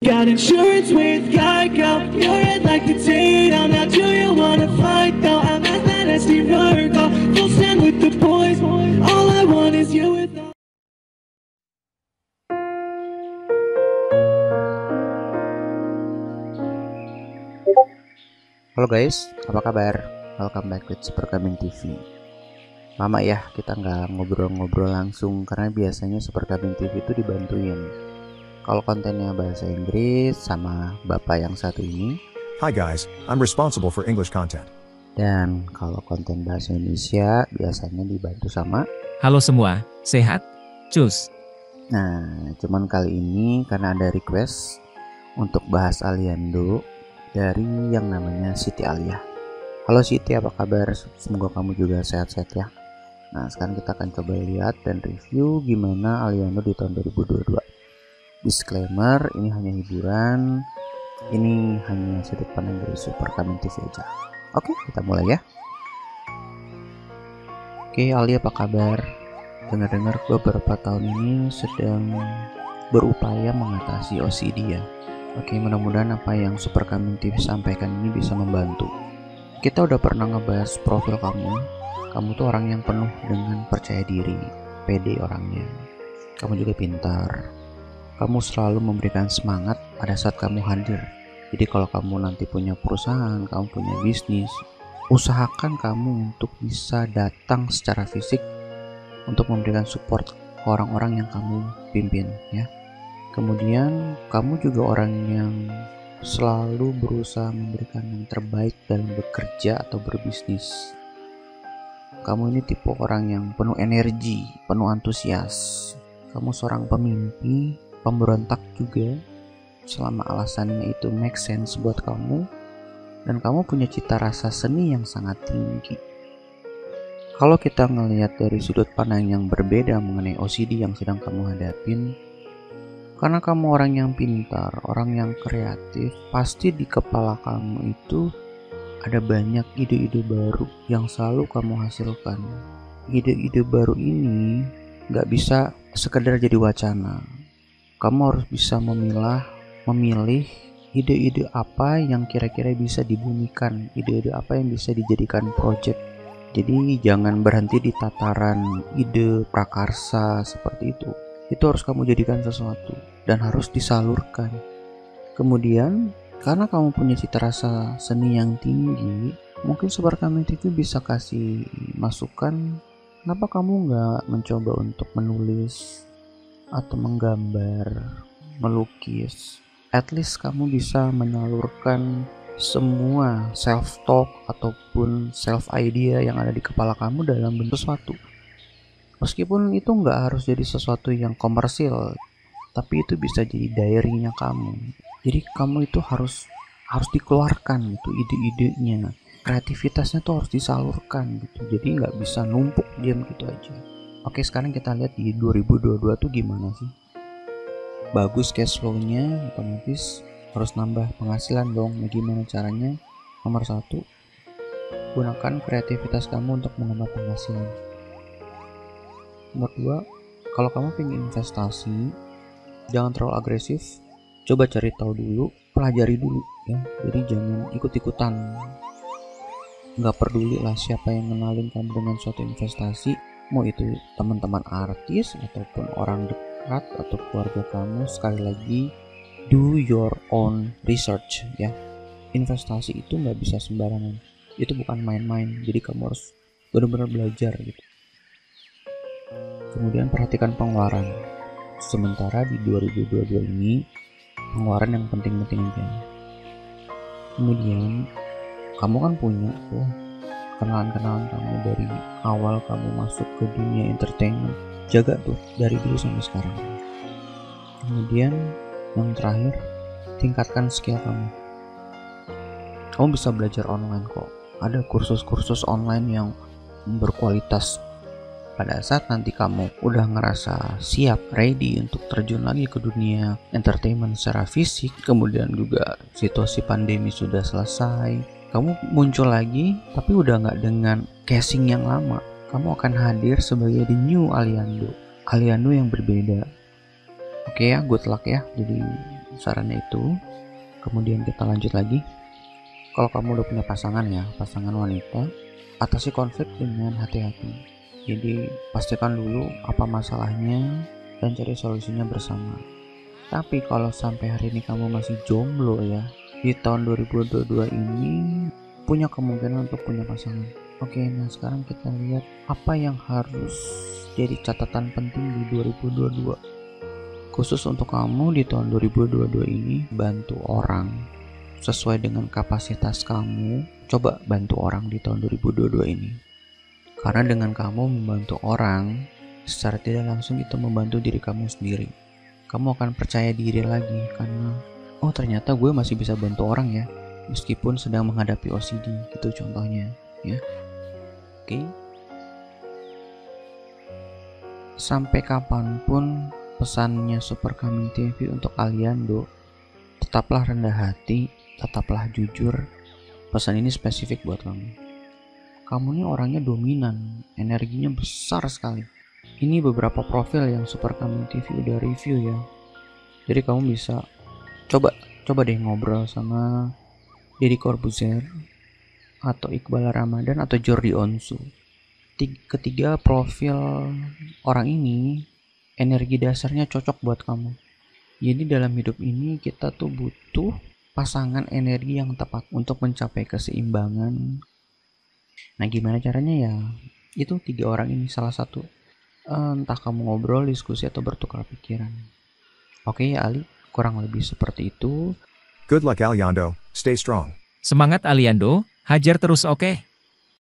Got insurance with Geico. You're red like potato. Now do you wanna fight though? I'm as bad as Steve Urkel. Full stand with the boys. All I want is you with all. Halo guys, apa kabar? Welcome back with Super Kambing TV. Lama ya kita nggak ngobrol-ngobrol langsung karena biasanya Super Kambing TV itu dibantuin. Kalau kontennya bahasa Inggris sama bapak yang satu ini. Hi guys, I'm responsible for English content. Dan kalau konten bahasa Indonesia biasanya dibantu sama. Halo semua, sehat? Cus. Nah, cuman kali ini karena ada request untuk bahas Aliando dari yang namanya Siti Alia. Halo Siti, apa kabar? Semoga kamu juga sehat-sehat ya. Nah, sekarang kita akan coba lihat dan review gimana Aliando di tahun 2022. Disclaimer, ini hanya hiburan. Ini hanya sudut pandang dari Super Kambing TV aja. Oke, kita mulai ya. Oke, Alia apa kabar? Dengar-dengar beberapa tahun ini sedang berupaya mengatasi OCD ya. Oke, mudah-mudahan apa yang Super Kambing TV sampaikan ini bisa membantu. Kita udah pernah ngebahas profil kamu. Kamu tuh orang yang penuh dengan percaya diri, pede orangnya. Kamu juga pintar. Kamu selalu memberikan semangat pada saat kamu hadir. Jadi kalau kamu nanti punya perusahaan, kamu punya bisnis, usahakan kamu untuk bisa datang secara fisik untuk memberikan support ke orang-orang yang kamu pimpin ya. Kemudian kamu juga orang yang selalu berusaha memberikan yang terbaik dalam bekerja atau berbisnis. Kamu ini tipe orang yang penuh energi, penuh antusias. Kamu seorang pemimpi, pemberontak juga, selama alasannya itu make sense buat kamu. Dan kamu punya cita rasa seni yang sangat tinggi. Kalau kita ngelihat dari sudut pandang yang berbeda mengenai OCD yang sedang kamu hadapin, karena kamu orang yang pintar, orang yang kreatif, pasti di kepala kamu itu ada banyak ide-ide baru yang selalu kamu hasilkan. Ide-ide baru ini gak bisa sekedar jadi wacana. Kamu harus bisa memilih ide-ide apa yang kira-kira bisa dibumikan, ide-ide apa yang bisa dijadikan project. Jadi jangan berhenti di tataran ide prakarsa seperti itu. Itu harus kamu jadikan sesuatu dan harus disalurkan. Kemudian karena kamu punya cita rasa seni yang tinggi, mungkin Super Kambing TV bisa kasih masukan, kenapa kamu nggak mencoba untuk menulis atau menggambar, melukis. At least kamu bisa menyalurkan semua self talk ataupun self idea yang ada di kepala kamu dalam bentuk sesuatu. Meskipun itu nggak harus jadi sesuatu yang komersil, tapi itu bisa jadi diary-nya kamu. Jadi kamu itu harus dikeluarkan gitu ide-idenya, kreativitasnya tuh harus disalurkan gitu. Jadi nggak bisa numpuk diam gitu aja. Oke, sekarang kita lihat di 2022 tuh gimana sih? Bagus cash flow-nya, otomatis harus nambah penghasilan dong. Nah, gimana caranya? Nomor 1, gunakan kreativitas kamu untuk menambah penghasilan. Nomor 2, kalau kamu pengen investasi, jangan terlalu agresif. Coba cari tahu dulu, pelajari dulu ya. Jadi jangan ikut-ikutan. Nggak peduli lah siapa yang kenalin kamu dengan suatu investasi, mau itu teman-teman artis ataupun orang dekat atau keluarga kamu. Sekali lagi, do your own research ya. Investasi itu nggak bisa sembarangan. Itu bukan main-main. Jadi kamu harus benar-benar belajar gitu. Kemudian perhatikan pengeluaran. Sementara di 2022 ini pengeluaran yang penting-penting aja. Kemudian kamu kan punya tuh kenalan-kenalan kamu dari awal kamu masuk ke dunia entertainment. Jaga tuh dari dulu sampai sekarang. Kemudian yang terakhir, tingkatkan skill kamu. Kamu bisa belajar online kok. Ada kursus-kursus online yang berkualitas. Pada saat nanti kamu udah ngerasa siap, ready untuk terjun lagi ke dunia entertainment secara fisik, kemudian juga situasi pandemi sudah selesai, kamu muncul lagi tapi udah nggak dengan casing yang lama. Kamu akan hadir sebagai the new Aliando yang berbeda. Oke ya, good luck ya. Jadi sarannya itu. Kemudian kita lanjut lagi. Kalau kamu udah punya pasangan ya, pasangan wanita, atasi konflik dengan hati-hati. Jadi pastikan dulu apa masalahnya dan cari solusinya bersama. Tapi kalau sampai hari ini kamu masih jomblo ya, di tahun 2022 ini punya kemungkinan untuk punya pasangan. Oke, nah sekarang kita lihat apa yang harus jadi catatan penting di 2022. Khusus untuk kamu di tahun 2022 ini, bantu orang sesuai dengan kapasitas kamu. Coba bantu orang di tahun 2022 ini. Karena dengan kamu membantu orang, secara tidak langsung itu membantu diri kamu sendiri. Kamu akan percaya diri lagi karena oh ternyata gue masih bisa bantu orang ya, meskipun sedang menghadapi OCD gitu contohnya ya. Oke. Sampai kapanpun pesannya Super Coming TV untuk kalian, tetaplah rendah hati, tetaplah jujur. Pesan ini spesifik buat kamu. Kamu nih orangnya dominan, energinya besar sekali. Ini beberapa profil yang Super Coming TV udah review ya. Jadi kamu bisa coba deh ngobrol sama Deddy Corbuzier atau Iqbal Ramadan atau Jordi Onsu. Ketiga profil orang ini energi dasarnya cocok buat kamu. Jadi dalam hidup ini kita tuh butuh pasangan energi yang tepat untuk mencapai keseimbangan. Nah gimana caranya ya? Itu 3 orang ini salah satu. Entah kamu ngobrol, diskusi, atau bertukar pikiran. Oke ya Ali, kurang lebih seperti itu. Good luck Aliando, stay strong. Semangat Aliando, hajar terus oke?